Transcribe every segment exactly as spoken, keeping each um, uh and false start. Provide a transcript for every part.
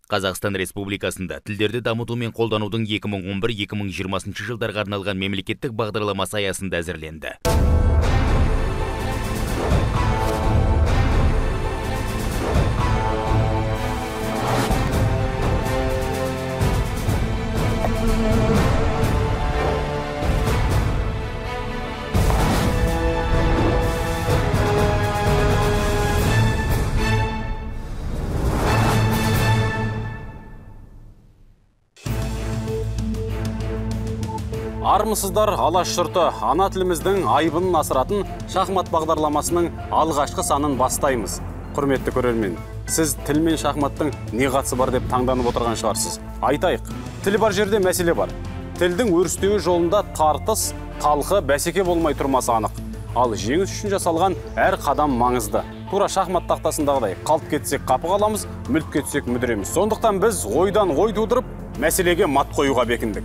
Қазақстан Республикасында тілдерді дамыту мен қолданудың екі мың он бір — екі мың жиырмасыншы жылдарға арналған мемлекеттік бағдарламасы аясында әзірленді. Армысыздар, алаш жұрты, ана тіліміздің айбынын асыратын шахмат бағдарламасының алғашқы санын бастаймыз. Құрметті көрермен, сіз тіл мен шахматтың не қатысы бар деп таңданып отырған шығарсыз. Айтайық, тіл бар жерде мәселе бар. Тілдің өрістеуі жолында тартыс, талқы, бәсеке болмай тұрмасы анық. Ал жеңіс үшін жасалған әр қадам маңызды. Тура шахмат тақтасындағыдай, қалт кетсек қапы қаламыз, мүлт кетсек мүдіреміз. Сондықтан біз ойдан ой тудырып, мәселеге мат қоюға бекіндік.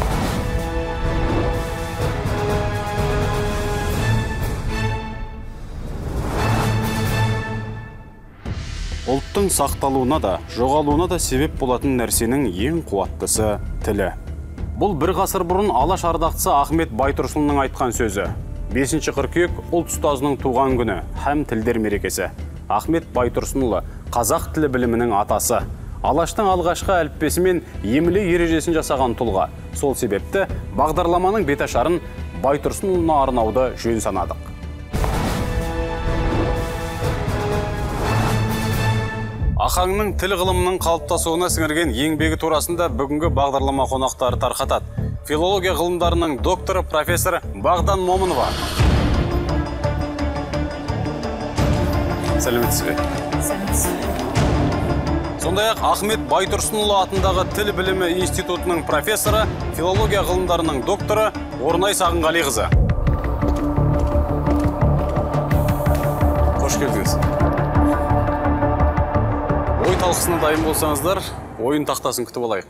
Ұлттың сақталуына да, жоғалуына да себеп болатын нәрсенің ең қуаттысы тілі. Бұл бір ғасыр бұрын алаш ардақтысы Ахмет Байтұрсынның айтқан сөзі. бесінші қыркүйек ұлт ұстазының туған күні, һәм тілдер мерекесі. Ахмет Байтұрсынұлы қазақ тілі білімінің атасы. Алаштың алғашқы әліппесі мен емле ережесін жасаған тұлға. Сол себепті бағдарламаның беташарын Байтұрсынұлына арнауды жөн санадық. Ахаңның тіл ғылымының қалыптасуына сіңірген еңбегі турасында бүгінгі бағдарлама қонақтары тарқатады. Филология ғылымдарының докторы профессор Бағдан Момынова. Сәлеметсіз бе? Сәлеметсіз. Сондай-ақ Ахмет Байтұрсынұлы атындағы тіл білімі институтының профессоры, филология ғылымдарының докторы Орнай Сағынғалиқызы. Қош келдіңіз. Ой талқысына дайын болсаңыздар, ойын тақтасын күтіп алайық.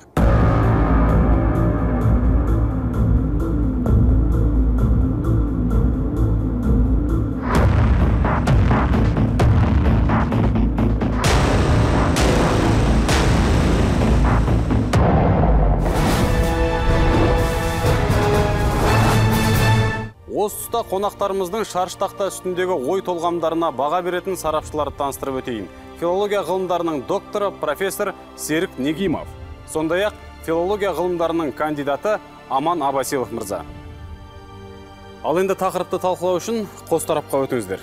Осы тұста қонақтарымыздың шаршы тақта үстіндегі ой толғамдарына баға беретін сарапшыларды таныстырып өтейін. Филология ғылымдарының докторы профессор Серік Негимов. Сондай-ақ филология ғылымдарының кандидаты Аман Абасилов мырза. Ал енді тақырыпты талқылау үшін қос тарапқа өтіңіздер.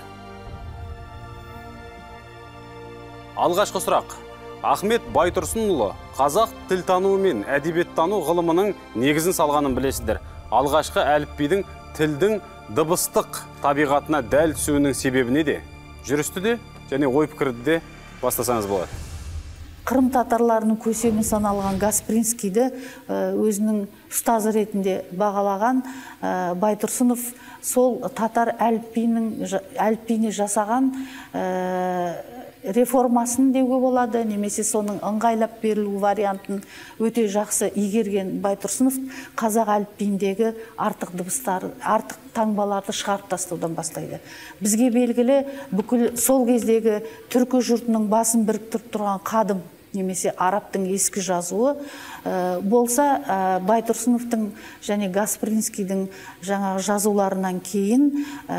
Алғашқы сұрақ. Ахмет Байтұрсынұлы қазақ тілтануы мен әдебиеттану ғылымының негізін салғанын білесіздер. Алғашқы әліпбидің тілдің дыбыстық табиғатына дәл түсуінің себебіне де, жүрісті де және ой пікірді де бастасаңыз болады. Қырым татарларының көсемі саналған Гаспринскийді өзінің ұстазы ретінде бағалаған Байтұрсынов сол татар әліпбиіне жасаған реформасын деуге болады, немесе соның ыңғайлап берілу вариантын өте жақсы игерген Байтұрсынов қазақ әліпбиіндегі артық дыбыстар, артық таңбаларды шығарып тастаудан бастайды. Бізге белгілі бүкіл сол кездегі түркі жұртының басын біріктіріп тұрған қадым, немесе арабтың ескі жазуы болса, Байтұрсыновтың және Гаспринскийдің жаңағы жазуларынан кейін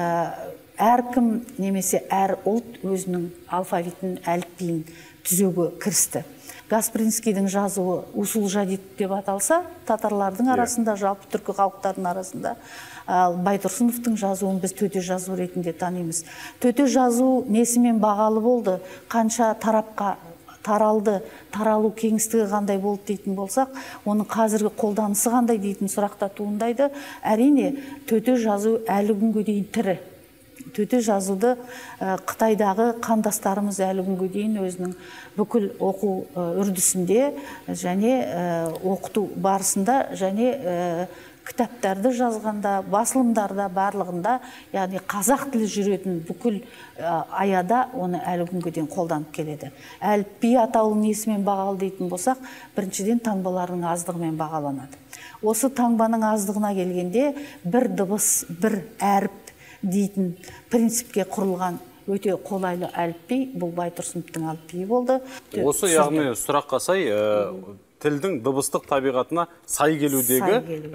әркім немесе әр ұлт өзінің алфавитін, әліпбиін түзеуге кірісті. Гаспринскийдің жазуы усул жадид деп аталса, татарлардың арасында, жалпы түркі халықтардың арасында, Байтұрсыновтың жазуын біз төте жазу ретінде танимыз. Төте жазу несімен бағалы болды, қанша тарапқа таралды, таралу кеңістігі қандай болды дейтін болсақ, оның қазіргі қолданысы қандай дейтін сұрақта туындайды. Әрине, төте жазу әлі күнге дейін тірі. Төте жазуды Қытайдағы қандастарымыз әлі күнге дейін өзінің бүкіл оқу үрдісінде және оқыту барысында және кітаптарды жазғанда, басылымдарда, барлығында, яғни қазақ тілі жүретін бүкіл аяда оны әлі күнге дейін қолданып келеді. Әліпби атаулы несімен бағалы дейтін болсақ, біріншіден таңбаларының аздығымен бағаланады. Осы таңбаның аздығына келгенде бір дыбыс, бір әріп дейтін принципке құрылған өте қолайлы әліпби, бұл Байтұрсыновтың әліпбиі болды. Осы яғни сұраққа сай, тілдің дыбыстық табиғатына сай келудегі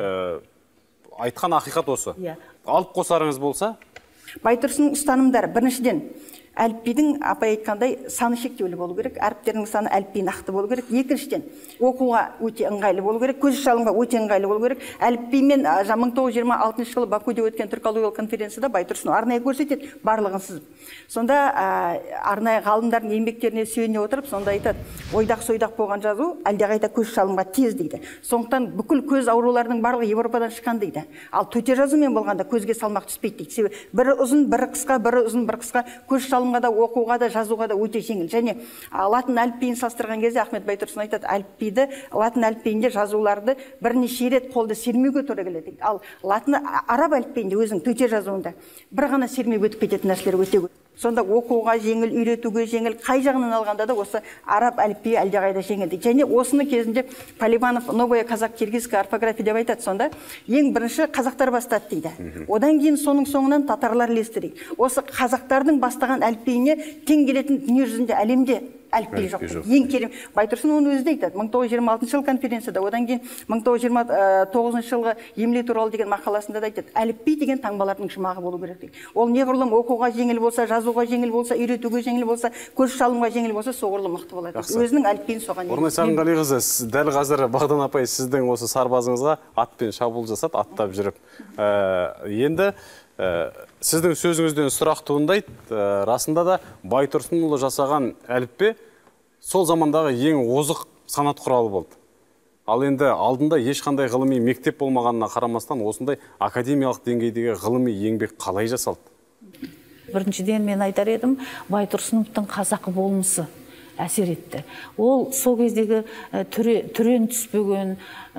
айтқан ақиқат осы. Алып қосарыңыз болса? Байтұрсынның ұстанымдары біріншіден әліпбидің апай айтқандай саны шектеулі болу керек, әріптердің саны әліпби нақты болу керек. Екіншіден оқуға өте ыңғайлы болу керек, көз шалымға өте ыңғайлы болу керек. Әліпбимен мың тоғыз жүз жиырма алтыншы жылы Бакуде өткен түркологиялық конференцияда Байтұрсынов арнайы көрсетеді, барлығын сызып. Сонда арнайы ғалымдардың еңбектеріне сүйене отырып, сонда айтады, ойдақ-сойдақ болған жазу әлдеқайда көз шалымға тез дейді. Сондықтан бүкіл көз ауруларының барлығы Европадан шыққан дейді. Ал төте жазумен болғанда көзге салмақ түспейді дейді. Себебі бірі ұзын, бірі қысқа, бірі ұзын, бірі қысқа, көз шалымға да, оқуға да, жазуға да өте жеңіл. Және латын әліпбиін салыстырған кезде Ахмет Байтұрсынов айтады, әліпбиді, латын әліпбиінде жазуларды бірнеше рет қолды сермеуге тура келеді. Ал латын араб әліпбиінде өзінің төте жазуында бір ғана сермеп өтіп кететін нәрселер өте көп. Сонда оқуға жеңіл, үйретуге жеңіл, қай жағынан алғанда да осы араб әліпбиі әлдеқайда жеңіл. Және осыны кезінде Поливанов новая казак-киргизская орфография деп айтады. Сонда ең бірінші қазақтар бастады дейді. Одан кейін соның соңынан татарлар ілесті дейді. Осы қазақтардың бастаған әліпбиіне тең келетін дүние жүзінде әлемде әліпби жоқ. Ең керемет. Байтұрсынов оны өзі де айтады. мың тоғыз жүз жиырма алтыншы жылы конференцияда, одан кейін мың тоғыз жүз жиырма тоғызыншы жылғы емле туралы деген мақаласында да айтады. Әліпби деген таңбалардың жұмағы болу керек дейді. Ол неғұрлым оқуға жеңіл болса, жазуға жеңіл болса, үйретуге жеңіл болса, көз шалымға жеңіл болса, соғұрлым мықты болады. Өзінің әліпбиін соған. Орнай Сағынғалиқызы, дәл қазір Бағдан апай сіздің осы сарбазыңызға атпен шабуыл жасап, аттап жүріп. Енді сіздің сөзіңізден сұрақ туындайды, расында да Байтұрсынұлы жасаған әліппе сол замандағы ең озық санат құралы болды. Ал енді алдында ешқандай ғылыми мектеп болмағанына қарамастан осындай академиялық деңгейдегі ғылыми еңбек қалай жасалды? Біріншіден мен айтар едім, Байтұрсыновтың қазақы болмысы әсер етті. Ол сол кездегі түрен түспеген,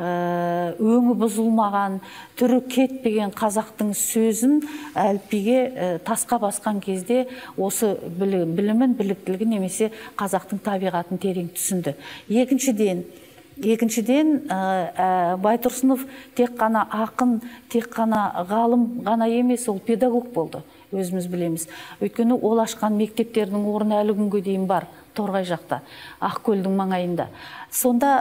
өңі бұзылмаған, түрі кетпеген қазақтың сөзін әліпбиге тасқа басқан кезде осы білімін, біліктілігін немесе қазақтың табиғатын терең түсінді. Екіншіден, Екіншіден, Байтұрсынов тек қана ақын, тек қана ғалым ғана емес, ол педагог болды, өзіміз білеміз. Өйткені ол ашқан мектептердің орны әлі күнге дейін бар, Торғай жақта, Ақкөлдің маңайында. Сонда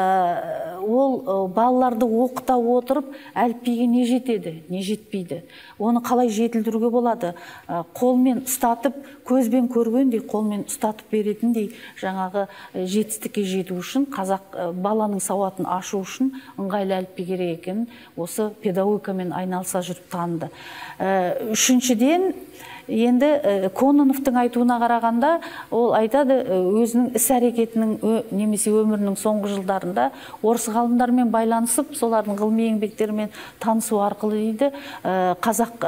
ол балаларды оқыта отырып, әліпбиге не жетеді, не жетпейді. Оны қалай жетілдіруге болады? Қолмен ұстатып, көзбен көргендей, қолмен ұстатып беретіндей жаңағы жетістікке жету үшін, қазақ баланың сауатын ашу үшін ыңғайлы әліпби керек екенін осы педагогикамен айналыса жүріп таныды. Үшіншіден, енді Кононовтың айтуына қарағанда, ол айтады, өзінің іс-әрекетінің немесе өмірінің соңғы жылдарында орыс ғалымдармен байланысып, солардың ғылыми еңбектерімен танысу арқылы дейді, қазақ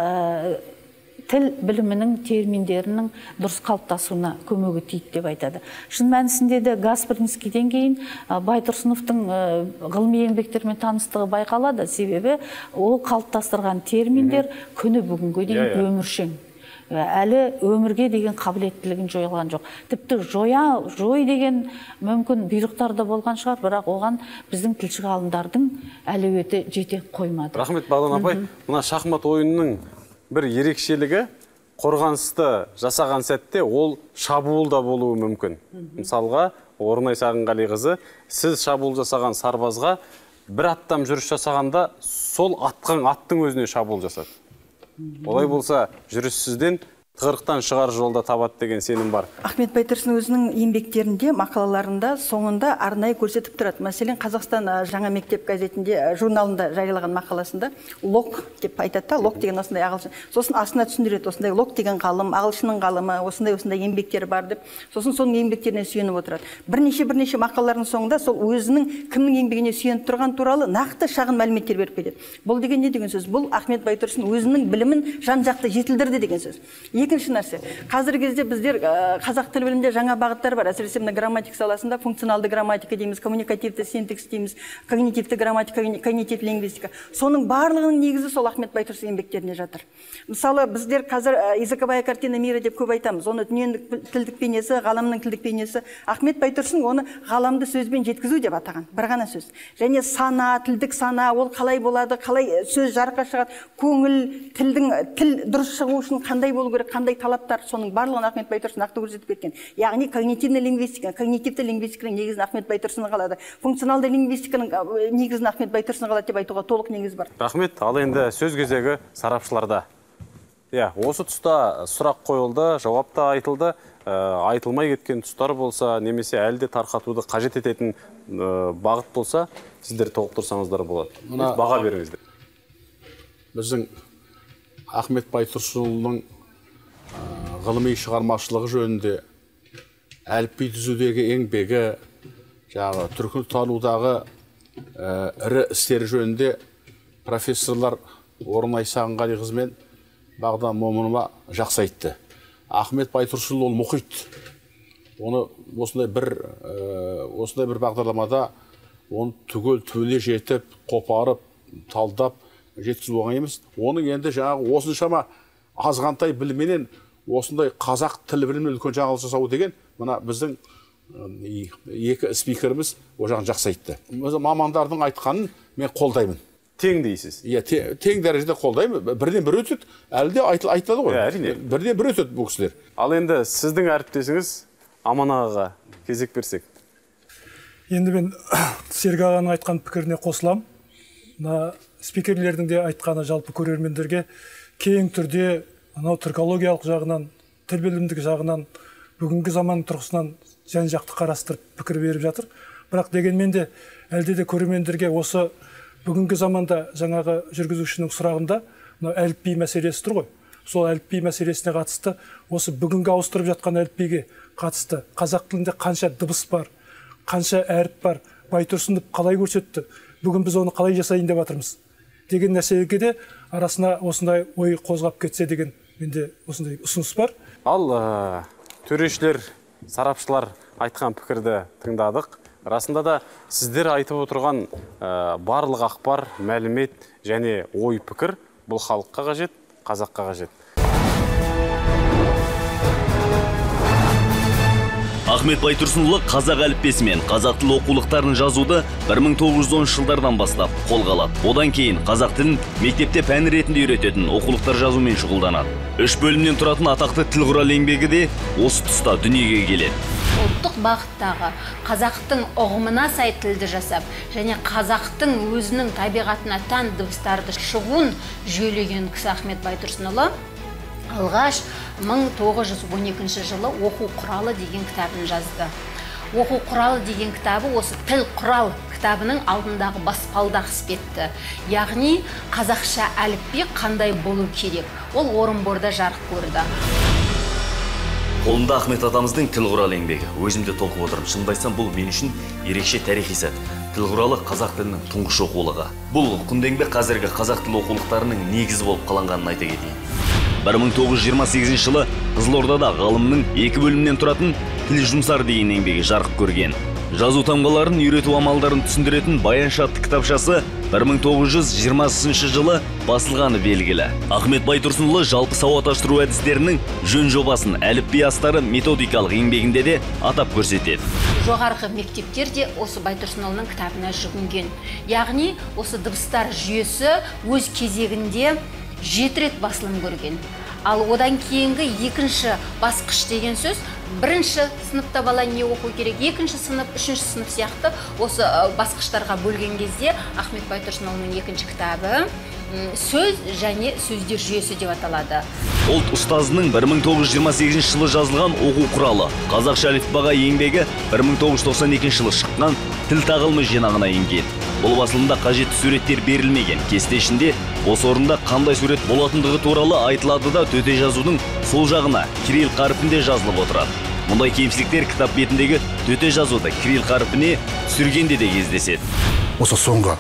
тіл білімінің терминдерінің дұрыс қалыптасуына көмегі тиді деп айтады. Шын мәнісінде де Гаспринскийден кейін Байтұрсыновтың ғылыми еңбектерімен таныстығы байқалады, себебі ол қалыптастырған терминдер күні бүгінге дейін өміршең. Әлі өмірге деген қабілеттілігін жойылған жоқ. Тіпті жоя, жой деген мүмкін бұйрықтарда болған шығар, бірақ оған біздің тілші ғалымдардың әлеуеті жете қоймады. Рахмет, Бағдан апай. Мына шахмат ойынының бір ерекшелігі қорғанысты жасаған сәтте ол шабуыл да болуы мүмкін. Мысалға, Орнай Сағынғалиқызы, сіз шабуыл жасаған сарбазға бір аттам жүріс жасағанда сол атқан аттың өзіне шабуыл жасады. Олай болса, жүріссізден тығырықтан шығар жолда табады деген сенім бар. Ахмет Байтұрсынов өзінің еңбектерінде, мақалаларында соңында арнайы көрсетіп тұрады. Мәселен, Қазақстан жаңа мектеп газетінде, журналында жариялаған мақаласында лок деп айтады да, лок деген осындай ағылшын. Сосын астына түсіндіреді, осындай лок деген ғалым, ағылшынның ғалымы, осындай-осындай еңбектері бар деп. Сосын соның еңбектеріне сүйеніп отырады. Бірнеше-бірнеше мақалалардың соңында сол өзінің кімнің еңбегіне сүйеніп тұрған туралы нақты шағын мәліметтер беріп береді. Бұл деген не деген сөз? Бұл Ахмет Байтұрсынов өзінің білімін жан-жақты жетілдірді деген сөз. Екінші нәрсе, қазіргі кезде біздер қазақ тіл білімінде жаңа бағыттар бар. Әсіресе мына грамматика саласында функционалды грамматика дейміз, коммуникативті синтекс дейміз, когнитивті грамматика, когнитивті лингвистика. Соның барлығының негізі сол Ахмет Байтұрсынов еңбектеріне жатыр. Мысалы, біздер қазір языковая картина мира деп көп айтамыз. Оны дүниенің тілдік бейнесі, ғаламның тілдік бейнесі. Ахмет Байтұрсынов оны ғаламды сөзбен жеткізу деп атаған. Бір ғана сөз. Және сана, тілдік сана, ол қалай болады, қалай сөз жарыққа шығады, көңіл, тілдің тіл дұрыс шығу үшін қандай болу керек, қандай талаптар, соның барлығын Ахмет Байтұрсын нақты көрсетіп кеткен. Яғни когнитивный лингвистика, когнитивті лингвистиканың негізін Ахмет Байтұрсын қалады. Функционалды лингвистиканың негізін Ахмет Байтұрсын қалады деп айтуға толық негіз бар. Рахмет. Ал енді сөз кезегі сарапшыларда. Иә, осы тұста сұрақ қойылды, жауап та айтылды. Айтылмай кеткен тұстар болса, немесе әлде тарқатуды қажет ететін бағыт болса, сіздер толықтырсаңыздар болады. Баға беріңіздер. Біздің Ахмет Байтұрсынұлының ғылыми шығармашылығы жөнінде әліпби түзудегі еңбегі, жағы түркі танудағы ірі істері жөнінде профессорлар Орын Айсағынғалиқызы мен Бағдат Момынова жақсы айтты. Ахмет Байтұрсынұлы ол мұхит. Оны осындай бір осындай бір бағдарламада оны түгел түбіне жетіп, қопарып, талдап жеткізу оңай емес. Оның енді жаңағы осыншама азғантай білімменен осындай қазақ тілі білімінен үлкен жаңалық жасау деген мына біздің екі спикеріміз ол жағын жақсы айтты. Мамандардың айтқанын мен қолдаймын. Тең дейсіз? Иә, тең дәрежеде қолдаймын. Бірден бір өтеді, әлі де айтылады ғой. Әрине. Бірден бір өтеді бұл кісілер. Ал енді сіздің әріптесіңіз Аман ағаға кезек берсек. Енді мен Серік ағаның айтқан пікіріне қосылам. Мына спикерлердің де айтқаны жалпы көрермендерге кең түрде анау түркологиялық жағынан, тіл білімдік жағынан, бүгінгі заман тұрғысынан жан-жақты қарастырып пікір беріп жатыр. Бірақ дегенмен де әлде де көрермендерге осы бүгінгі заманда жаңағы жүргізушінің сұрағында әліпби мәселесі тұр ғой. Сол әліпби мәселесіне қатысты, осы бүгінгі ауыстырып жатқан әліпбиге қатысты қазақ тілінде қанша дыбыс бар, қанша әріп бар, Байтұрсынов қалай көрсетті, бүгін біз оны қалай жасайын деп жатырмыз деген нәрсеге де арасына осындай ой қозғап кетсе деген менде осындай ұсыныс бар. Ал төрешілер, сарапшылар айтқан пікірді тыңдадық. Расында да сіздер айтып отырған барлық ақпар, мәлімет және ой пікір бұл халыққа қажет, қазаққа қажет. Ахмет Байтұрсынұлы қазақ әліппесі мен қазақ тіл оқулықтарын жазуды бір мың тоғыз жүз оныншы жылдардан бастап қолға алады. Одан кейін қазақ тілін мектепте пән ретінде үйрететін оқулықтар жазумен шұғылданады. Үш бөлімнен тұратын атақты тіл құрал еңбегі де осы тұста дүниеге келеді. Ұлттық бағыттағы қазақтың ұғымына сай тілді жасап, және қазақтың өзінің табиғатына тән дыбыстарды шығуын жүйелеген кісі Ахмет Байтұрсынұлы алғаш мың тоғыз жүз он екінші жылы оқу құралы деген кітабын жазды. Оқу құралы деген кітабы осы тіл құрал кітабының алдындағы баспалдақ іспетті. Яғни қазақша әліпби қандай болу керек? Ол Орынборда жарық көрді. Қолында Ахмет атамыздың тіл құралы еңбегі. Өзімде толқып отырмын. Шынымды айтсам, бұл мен үшін ерекше тарихи сәт. Тіл құралы қазақ тілінің тұңғыш оқулығы. Бұл құнды еңбек қазіргі қазақ тіл оқулықтарының негізі болып қаланғанын айта кетейін. бір мың тоғыз жүз жиырма сегізінші жылы Қызылордада ғалымның екі бөлімнен тұратын тіл жұмсар деген еңбегі жарық көрген. Жазу таңбаларын үйрету амалдарын түсіндіретін баянша атты кітапшасы бір мың тоғыз жүз жиырмасыншы жылы басылғаны белгілі. Ахмет Байтұрсынұлы жалпы сауат аштыру әдістерінің жөн жобасын әліпби астары методикалық еңбегінде де атап көрсетеді. Жоғарғы мектептер де осы Байтұрсынұлының кітабына жүгінген. Яғни осы дыбыстар жүйесі өз кезегінде жеті рет басылым көрген. Ал одан кейінгі екінші басқыш деген сөз, бірінші сыныпта бала не оқу керек, екінші сынып, үшінші сынып сияқты осы басқыштарға бөлген кезде Ахмет Байтұрсынұлының екінші кітабы сөз және сөздер жүйесі деп аталады. Ұлт ұстазының бір мың тоғыз жүз жиырма сегізінші жылы жазылған оқу құралы қазақша әліпбиға еңбегі бір мың тоғыз жүз тоқсан екінші жылы шыққан тіл тағылымы жинағына енген. Бұл басылымда қажетті суреттер берілмеген. Кесте ішінде осы орында қандай сурет болатындығы туралы айтылады да төте жазудың сол жағына кирилл қарпінде жазылып отырады. Мұндай кемшіліктер кітап бетіндегі төте жазуды кирилл қарпіне түсіргенде де кездеседі. Осы соңғы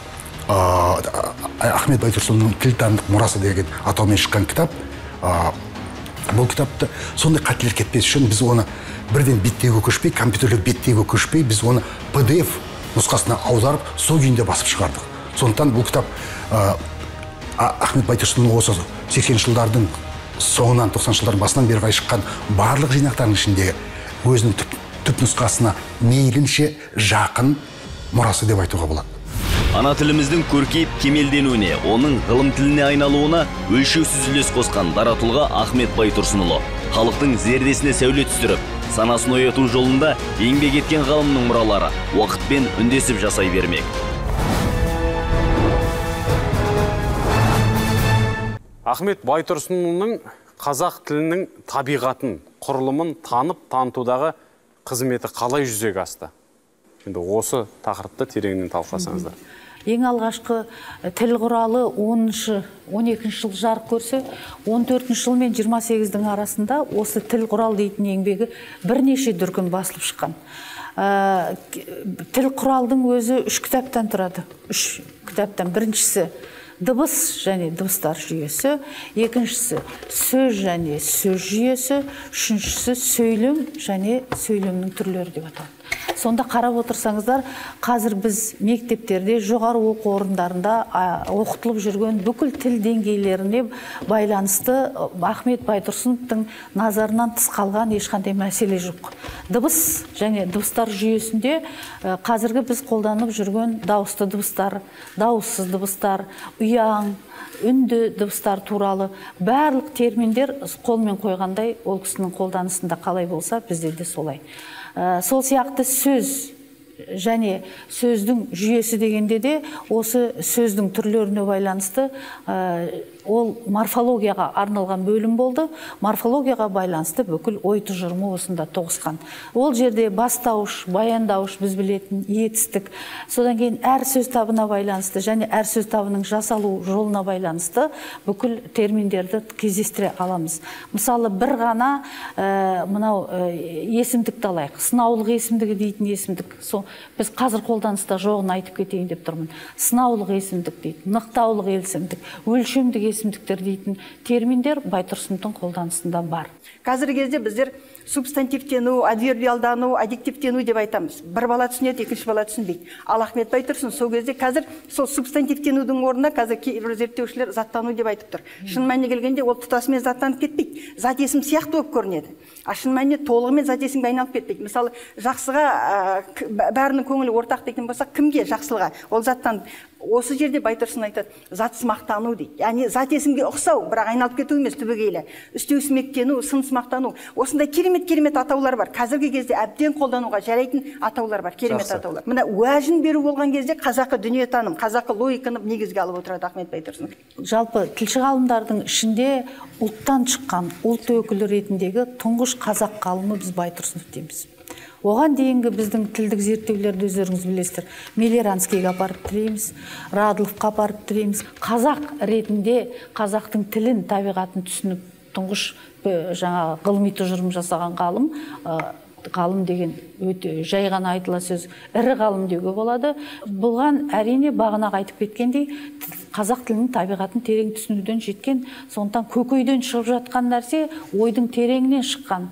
Ахмет Байтұрсынұлының тіл танымдық мұрасы деген атаумен шыққан кітап. Бұл кітапты сондай қателер кетпес үшін біз оны бірден беттегі көшпей, компьютерлік беттегі көшпей, біз оны пэ дэ эф нұсқасына аударып, сол күйінде басып шығардық. Сондықтан бұл кітап Ахмет Байтұрсынұлы осы сексенінші жылдардың соңынан тоқсаныншы жылдардың басынан бері қарай шыққан барлық жинақтардың ішінде өзінің түп нұсқасына мейлінше жақын мұрасы деп айтуға болады. Ана тіліміздің көркейіп кемелденуіне, оның ғылым тіліне айналуына өлшеусіз үлес қосқан дара тұлға Ахмет Байтұрсынұлы. Халықтың зердесіне сәуле түсіріп, санасын ояту жолында еңбек еткен ғалымның мұралары уақытпен үндесіп жасай бермек. Ахмет Байтұрсынұлының қазақ тілінің табиғатын, құрылымын танып танытудағы қызметі қалай жүзеге асты? Енді осы тақырыпты тереңінен талқыласаңыздар. Ең алғашқы тіл құралы оныншы он екінші жыл жарық көрсе, он төртінші жыл мен жиырма сегіздің арасында осы тіл құрал дейтін еңбегі бірнеше дүркін басылып шыққан. Тіл құралдың өзі үш кітаптан тұрады. Үш кітаптан. Біріншісі дыбыс және дыбыстар жүйесі, екіншісі сөз және сөз жүйесі, үшіншісі сөйлем және сөйлемнің түрлері деп аталады. Сонда қарап отырсаңыздар, қазір біз мектептерде, жоғары оқу орындарында оқытылып жүрген бүкіл тіл деңгейлеріне байланысты Ахмет Байтұрсыновтың назарынан тыс қалған ешқандай мәселе жоқ. Дыбыс және дыбыстар жүйесінде қазіргі біз қолданып жүрген дауысты дыбыстар, дауыссыз дыбыстар, ұяң, үнді дыбыстар туралы барлық терминдер қолмен қойғандай ол кісінің қолданысында қалай болса, бізде де солай. Сол сияқты сөз және сөздің жүйесі дегенде де осы сөздің түрлеріне байланысты ол морфологияға арналған бөлім болды. Морфологияға байланысты бүкіл ой тұжырымы осында тоғысқан. Ол жерде бастауыш, баяндауыш біз білетін етістік, содан кейін әр сөз табына байланысты және әр сөз табының жасалу жолына байланысты бүкіл терминдерді кездестіре аламыз. Мысалы, бір ғана мынау есімдікті алайық. Сынаулық есімдігі дейтін есімдік. Біз қазір қолданыста жоғын айтып кетейін деп тұрмын. Сынаулық есімдік дейді, нықтаулық есімдік, өлшемдік есімдіктер дейтін терминдер Байтұрсыновтың қолданысында бар. Қазіргі кезде біздер субстантивтену, адвербиалдану, аддиктивтену деп айтамыз. Бір бала түсінеді, екінші бала түсінбейді. Ал Ахмет Байтұрсын сол кезде қазір сол субстантивтенудің орнына қазір кейбір зерттеушілер заттану деп айтып тұр. Шын мәніне келгенде ол тұтасымен заттанып кетпейді. Зат есім сияқты болып көрінеді. А шын мәніне толығымен зат есімге айналып кетпейді. Мысалы, жақсыға бәрінің көңілі ортақ дейтін болсақ, кімге жақсылыға? Ол заттан осы жерде Байтұрсын айтады, затсымақтану дейді. Яғни зат есімге ұқсау, бірақ айналып кету емес түбегейлі. Үстеусімектену, сынсымақтану. Осындай керемет-керемет атаулар бар. Қазіргі кезде әбден қолдануға жарайтын атаулар бар, керемет атаулар. Мына уәжін беру болған кезде қазақы дүниетаным, қазақы логиканы негізге алып отырады Ахмет Байтұрсын. Жалпы тілші ғалымдардың ішінде ұлттан шыққан ұлт өкілі ретіндегі тұңғыш қазақ ғалымы біз Байтұрсынов дейміз. Оған дейінгі біздің тілдік зерттеулерді өздеріңіз білесіздер. Мелеранскийге апарып тіреміз, Радыловқа апарып тіреміз. Қазақ ретінде қазақтың тілін, табиғатын түсініп, тұңғыш жаңа ғылыми тұжырым жасаған ғалым, ғалым деген өте жай ғана айтыла сөз, ірі ғалым деуге болады. Бұған әрине бағанағы айтып кеткендей, қазақ тілінің табиғатын терең түсінуден жеткен, сондықтан көкейден шығып жатқан нәрсе ойдың тереңінен шыққан.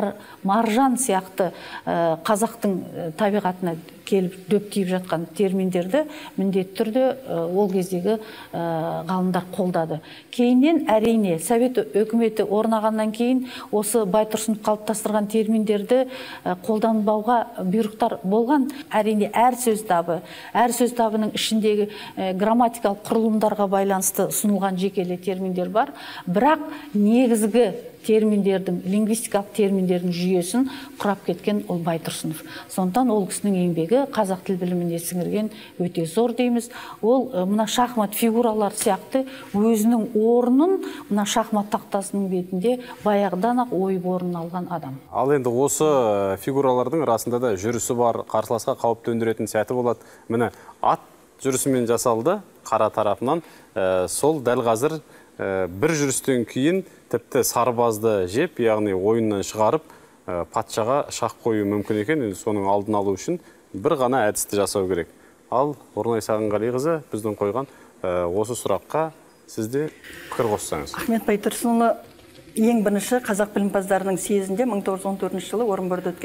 Маржан сияқты қазақтың табиғатына келіп дөптейіп жатқан терминдерді міндетті түрде ол кездегі ғалымдар қолдады. Кейіннен әрине Совет өкіметі орнағаннан кейін осы Байтұрсынов қалыптастырған терминдерді қолданбауға бұйрықтар болған. Әрине әр сөз табы, әр сөз табының ішіндегі грамматикалық құрылымдарға байланысты ұсынылған жекелі терминдер бар. Бірақ негізгі терминдердің, лингвистикалық терминдердің жүйесін құрап кеткен ол Байтұрсынов. Сондықтан ол кісінің еңбегі қазақ тіл біліміне сіңірген өте зор дейміз. Ол мына шахмат фигуралар сияқты өзінің орнын мына шахмат тақтасының бетінде баяғыдан ақ ойып орнын алған адам. Ал енді осы фигуралардың расында да жүрісі бар, қарсыласқа қауіп төндіретін сәті болады. Міне ат жүрісімен жасалды қара тарапынан. Сол дәл қазір бір жүрістен кейін тіпті сарбазды жеп, яғни ойыннан шығарып, патшаға шақ қою мүмкін екен. Соның алдын алу үшін бір ғана әдісті жасау керек. Ал Орнай Сағынғалиқызы біздің қойған осы сұраққа сізде пікір қоссаңыз. Ахмет Байтұрсынұлы ең бірінші қазақ білімпаздарының съезінде мың тоғыз жүз он төртінші жылы Орынборда өткен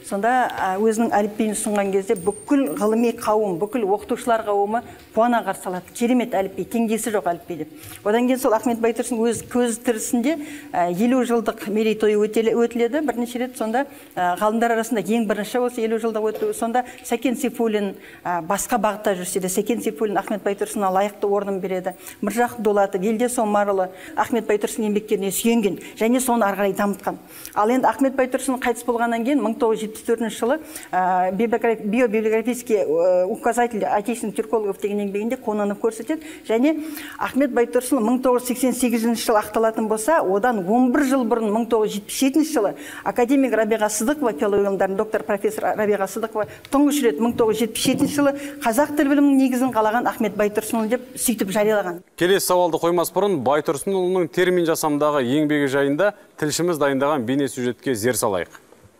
сонда өзінің әліпбиін ұсынған кезде бүкіл ғылыми қауым, бүкіл оқытушылар қауымы қуана қарсы алады. Керемет әліпби, теңдесі жоқ әліпби деп. Одан кейін сол Ахмет Байтұрсын өз көз тірісінде елу жылдық мерейтойы өтіледі бірнеше рет. Сонда ғалымдар арасында ең бірінші осы елу жылдық өтті. Сонда Сәкен Сейфуллин басқа бағытта жүрсе де, Сәкен Сейфуллин Ахмет Байтұрсынға лайықты орнын береді. Міржақып Дулатов, Елдес Омарұлы Ахмет Байтұрсын еңбектеріне сүйенген және соны ары қарай дамытқан. Ал енді Ахмет Байтұрсын қайтыс болғаннан кейін мың тоғыз жүз жетпіс төртінші жылы биобиографический указатель отечественных тюркологов деген еңбегінде Кононов көрсетеді. Және Ахмет Байтұрсын мың тоғыз жүз сексен сегізінші жылы ақталатын болса, одан он бір жыл бұрын мың тоғыз жүз жетпіс жетінші жылы академик Рабиға Сыдықова, филология ғылымдарының доктор профессор Рабиға Сыдықова тұңғыш рет мың тоғыз жүз жетпіс жетінші жылы қазақ тіл білімінің негізін қалаған Ахмет Байтұрсынұлы деп сөйтіп жариялаған. Келесі сауалды қоймас бұрын Байтұрсынұлының термин жасамдағы еңбегі жайында тілшіміз дайындаған бейне сюжетке зер салайық.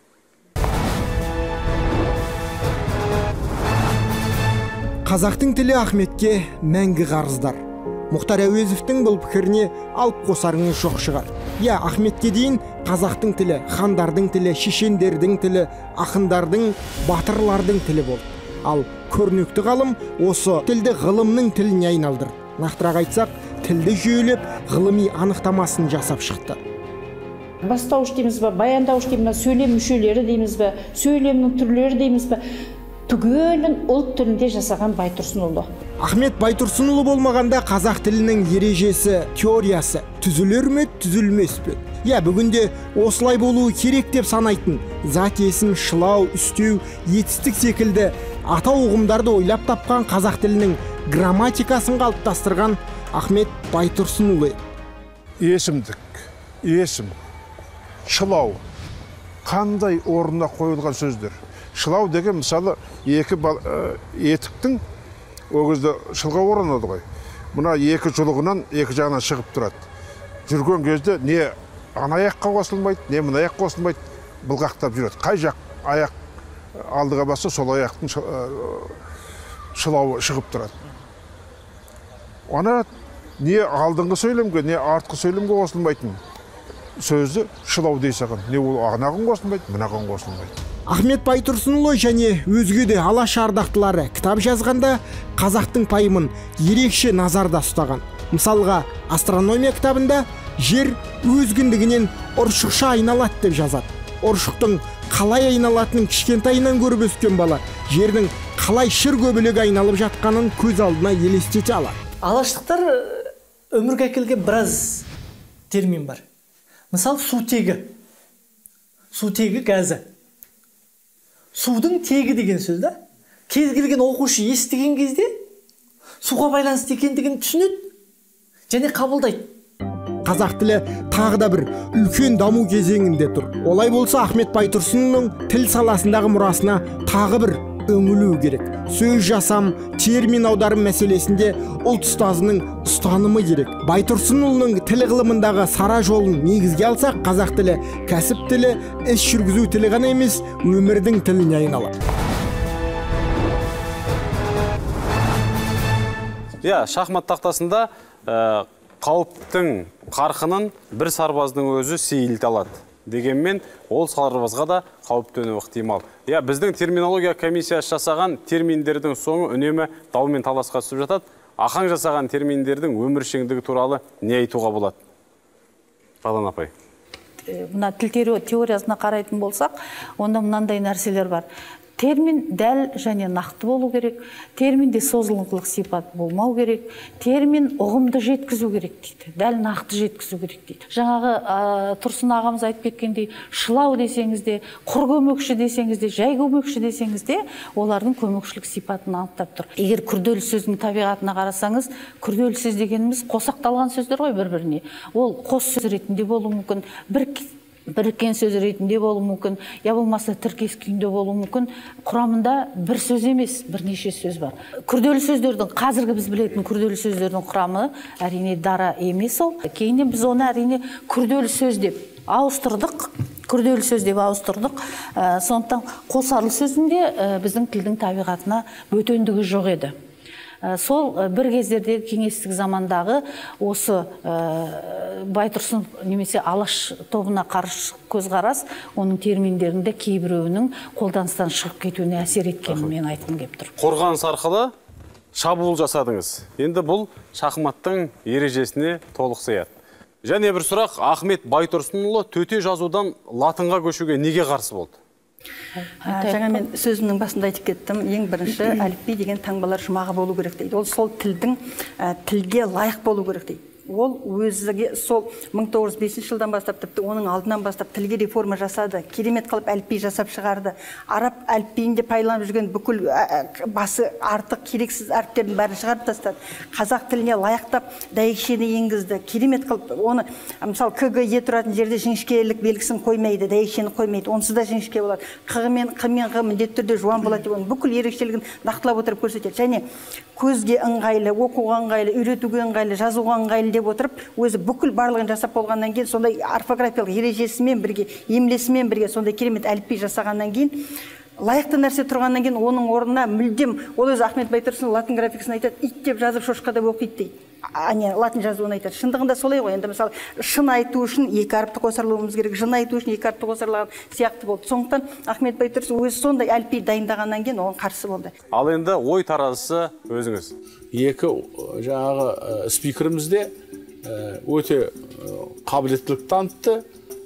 Қазақтың тілі Ахметке мәңгі қарыздар. Мұхтар Әуезовтің бұл пікіріне алып қосарыңыз жоқ шығар. Я, Ахметке дейін қазақтың тілі, хандардың тілі, шешендердің тілі, ақындардың, батырлардың тілі болды. Ал көрнекті ғалым осы тілді ғылымның тіліне айналдыр. Нақтырақ айтсақ, тілді жүйелеп, ғылыми анықтамасын жасап шықты. Бастауыш дейміз бе, баяндауыш дейміз бе, сөйлем мүшелері дейміз бе, сөйлемнің түрлері дейміз бе, түгелін ұлт тілінде жасаған Байтұрсынұлы. Ахмет Байтұрсынұлы болмағанда қазақ тілінің ережесі, теориясы түзілер ме, түзілмес пе? Я, бүгінде осылай болуы керек деп санайтын зат есім, шылау, үстеу, етістік секілді ата ұғымдарды ойлап тапқан қазақ тілінің грамматикасын қалыптастырған Ахмет Байтұрсынұлы. Есімдік, есім, шылау, қандай орнына қойылған сөздер. Шылау деген мысалы екі етіктің ол кезде шылға оранады ғой. Мына екі жұлығынан екі жағынан шығып тұрады. Жүрген кезде не ана аяққа қосылмайды, не мына аяқ қосылмайды, былғақтап жүреді. Қай жақ аяқ алдыға баса, сол аяқтың шылауы шығып тұрады. Ona не алдыңғы сөйлемге, не артқы сөйлемге қосылмайтын сөзді шылау дейсіған. Не ол ағынағын қосылмайды, мынағын қосылмайды. Ахмет Байтұрсынұлы және өзге де алаш ардақтылары кітап жазғанда қазақтың пайымын ерекше назарда ұстаған. Мысалға, астрономия кітабында жер өз күндігінен ұршықша айналады деп жазады. Ұршықтың қалай айналатынын кішкентайынан көріп өскен бала жердің қалай шыр көбелек айналып жатқанын көз алдына елестете алады. Алаштықтар өмірге әкелген біраз термин бар. Мысалы, су тегі. Су тегі газы. Судың тегі деген сөз да. Кез келген оқушы естіген кезде суға байланысты екендігін түсінеді және қабылдайды. Қазақ тілі тағы да бір үлкен даму кезеңінде тұр. Олай болса Ахмет Байтұрсынұлының тіл саласындағы мұрасына тағы бір үңілу керек. Сөз жасам, термин аударым мәселесінде ұлт ұстазының ұстанымы керек. Байтұрсынұлының тіл ғылымындағы сара жолын негізге алсақ, қазақ тілі кәсіп тілі, іс жүргізу тілі ғана емес, өмірдің тіліне айналады. Я, шахмат тақтасында қауіптің қарқынын бір сарбаздың өзі сейілте алады. Дегенмен, ол сарбазға да қауіп төнуі ықтимал. Я, біздің терминология комиссиясы жасаған терминдердің соңы үнемі даумен таласқа түсіп жатады. Ахаң жасаған терминдердің өміршеңдігі туралы не айтуға болады? Балан апай. Мына тіл теориясына қарайтын болсақ, онда мынандай нәрселер бар. Термин дәл және нақты болу керек, терминде созылыңқылық сипат болмау керек, термин ұғымды жеткізу керек дейді, дәл нақты жеткізу керек дейді. Жаңағы Тұрсын ағамыз айтып кеткендей, шылау десеңіз де, құр көмекші десеңіз де, жай көмекші десеңіз де, олардың көмекшілік сипатын анықтап тұр. Егер күрделі сөздің табиғатына қарасаңыз, күрделі сөз дегеніміз қосақталған сөздер ғой бір-біріне. Ол қос сөз ретінде болуы мүмкін, бір біріккен сөз ретінде болуы мүмкін, я болмаса тіркес күйінде болуы мүмкін. Құрамында бір сөз емес, бірнеше сөз бар. Күрделі сөздердің, қазіргі біз білетін күрделі сөздердің құрамы әрине дара емес ол. Кейіннен біз оны әрине күрделі сөз деп ауыстырдық. Күрделі сөз деп ауыстырдық. Сондықтан қосарлы сөзінде біздің тілдің табиғатына бөтендігі жоқ еді. Сол бір кездердегі кеңестік замандағы осы Байтұрсынов немесе Алаш тобына қарсы көзқарас оның терминдерінде кейбіреуінің қолданыстан шығып кетуіне әсер еткенін мен айтқым келіп тұр. Қорғаныс арқылы шабуыл жасадыңыз. Енді бұл шахматтың ережесіне толық сыяды. Және бір сұрақ, Ахмет Байтұрсынұлы төте жазудан латынға көшуге неге қарсы болды? Жаңа мен сөзімнің басында айтып кеттім, ең бірінші әліпби деген таңбалар жұмағы болу керек дейді. Ол сол тілдің тілге лайық болу керек дейді. Ол өзіге сол мың тоғыз жүз бесінші жылдан бастап, тіпті оның алдынан бастап тілге реформа жасады, керемет қылып әліпби жасап шығарды. Араб әліпбиінде пайдаланып жүрген бүкіл басы артық керексіз әріптердің бәрін шығарып тастады. Қазақ тіліне лайықтап дәйекшені енгізді. Керемет қылып оны, мысалы, к г е тұратын жерде жіңішкелік белгісін қоймайды, дәйекшені қоймайды. Онсыз да жіңішке болады. қ мен қ мен ғ міндетті түрде жуан болады деп оның бүкіл ерекшелігін нақтылап отырып көрсетеді. Және көзге ыңғайлы, оқуға ыңғайлы, үйретуге ыңғайлы, жазуға ыңғайлы деп отырып, өзі бүкіл барлығын жасап болғаннан кейін, сондай орфографиялық ережесімен бірге, емлесімен бірге сондай керемет әліпби жасағаннан кейін, лайықты нәрсе тұрғаннан кейін оның орнына мүлдем, ол өзі Ахмет Байтұрсынов латын графикасын айтады, ит деп жазып шошқа деп оқиды дейді. Әне латын жазуын айтады. Шындығында солай ғой. Енді мысалы, шын айту үшін екі әріпті қосарлауымыз керек, жын айту үшін екі әріпті қосарлаған сияқты болды. Сондықтан Ахмет Байтұрсынов өзі сондай әліпби дайындағаннан кейін оған қарсы болды. Ал енді ой таразысы өзіңіз. Екі жаңағы спикерімізде өте қабілеттілік танытты.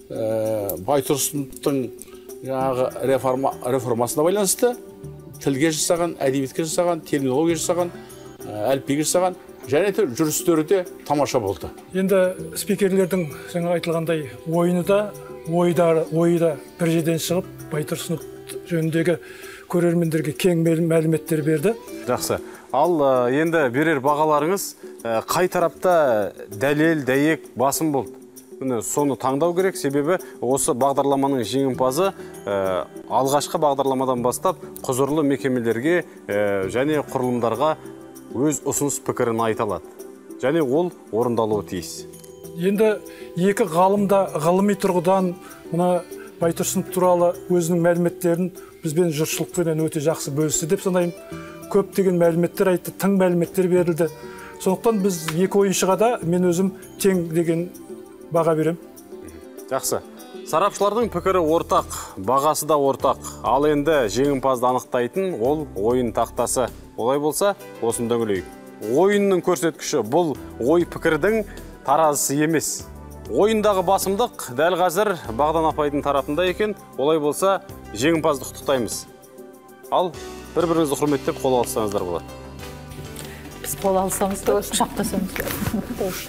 Байтұрсыновтың жаңағы реформасына байланысты тілге жасаған, әдебиетке жасаған, терминология жасаған, әліпбиге жасаған және де жүрістері де тамаша болды. Енді спикерлердің жаңа айтылғандай ойыны да, ойда, ойда бір жерден шығып, Байтұрсынов жөніндегі көрермендерге кең мәліметтер берді. Жақсы. Ал енді берер бағаларыңыз қай тарапта дәлел, дәйек басым болды? Соны таңдау керек, себебі осы бағдарламаның жеңімпазы алғашқы бағдарламадан бастап құзырлы мекемелерге және құрылымдарға өз ұсыныс пікірін айта алады. Және ол орындалуы тиіс. Енді екі ғалымда ғылыми тұрғыдан мына Байтұрсынов туралы өзінің мәліметтерін бізбен жұртшылықпен өте жақсы бөлісті деп санаймын. Көптеген мәліметтер айтты, тың мәліметтер берілді. Сондықтан біз екі ойыншыға да мен өзім тең деген баға берем. Жақсы. Сарапшылардың пікірі ортақ, бағасы да ортақ. Ал енді жеңімпазды анықтайтын ол ойын тақтасы. Олай болса, осын дөңгелейік. Ойынның көрсеткіші бұл ой пікірдің таразысы емес. Ойындағы басымдық дәл қазір Бағдан апайдың тарапында екен. Олай болса, жеңімпазды құттықтаймыз. Ал бір-біріңізді құрметтеп қол алсаңыздар болады. Біз қол алсамыз да құшақтасамыз.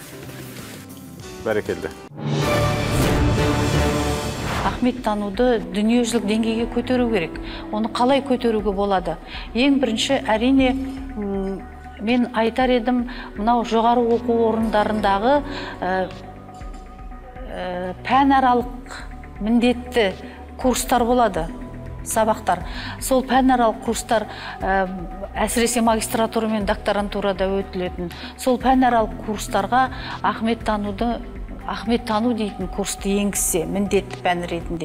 Бәрекелді. Ахмет тануды дүниежүзілік деңгейге көтеру керек. Оны қалай көтеруге болады? Ең бірінші, әрине, мен айтар едім, мынау жоғары оқу орындарындағы пәнаралық міндетті курстар болады, сабақтар. Сол пәнаралық курстар әсіресе магистратура мен докторантурада өтілетін. Сол пәнаралық курстарға Ахмет тануды Ахмет тану дейтін курсты енгізсе, міндетті пән ретінде.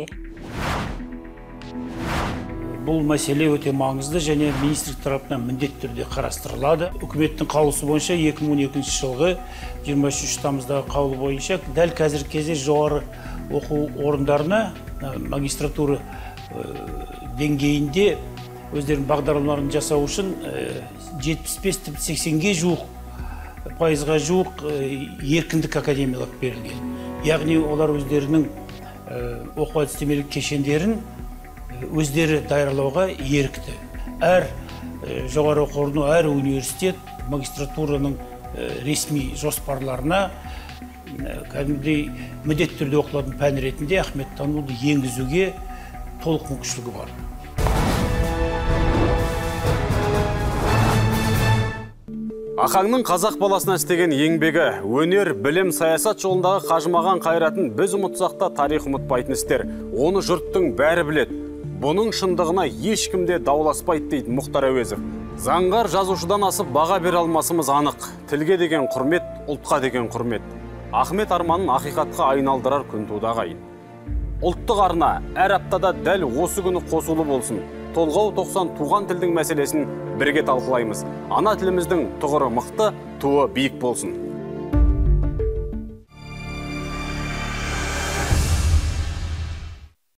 Бұл мәселе өте маңызды және министрлік тарапынан міндетті түрде қарастырылады. Үкіметтің қаулысы бойынша екі мың он екінші жылғы жиырма үшінші тамыздағы қаулы бойынша дәл қазіргі кезде жоғары оқу орындарына магистратура деңгейінде өздерінің бағдарламаларын жасау үшін жетпіс бес сексенге жуық пайызға жуық еркіндік академиялық берілген. Яғни олар өздерінің оқу әдістемелік кешендерін өздері даярлауға ерікті. Әр жоғары оқу орны, әр университет магистратураның ресми жоспарларына кәдімгідей міндетті түрде оқылатын пән ретінде Ахмет тануды енгізуге толық мүмкіншілігі бар. Ахаңның қазақ баласына істеген еңбегі, өнер, білім, саясат жолындағы қажымаған қайратын біз ұмытсақ та тарих ұмытпайтын істер. Оны жұрттың бәрі біледі. Бұның шындығына ешкімде дауласпайды дейді Мұхтар Әуезов. Заңғар жазушыдан асып баға бере алмасымыз анық. Тілге деген құрмет, ұлтқа деген құрмет. Ахмет арманын ақиқатқа айналдырар күн туды ағайын. Ұлттық арна әр аптада дәл осы күні қосулы болсын. толғау тоқсан туған тілдің мәселесін бірге талқылаймыз. Ана тіліміздің тұғыры мықты, туы биік болсын.